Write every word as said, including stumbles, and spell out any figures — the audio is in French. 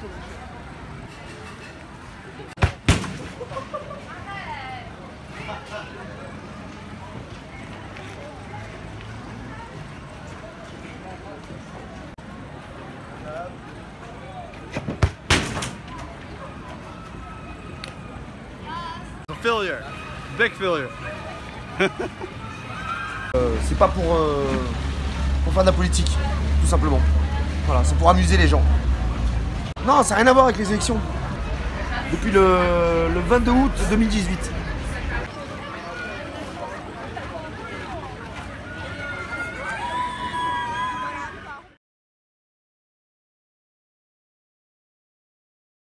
Failure, big failure. euh, c'est pas pour, euh, pour faire de la politique, tout simplement. Voilà, c'est pour amuser les gens. Non, ça n'a rien à voir avec les élections. Depuis le, le vingt-deux août deux mille dix-huit.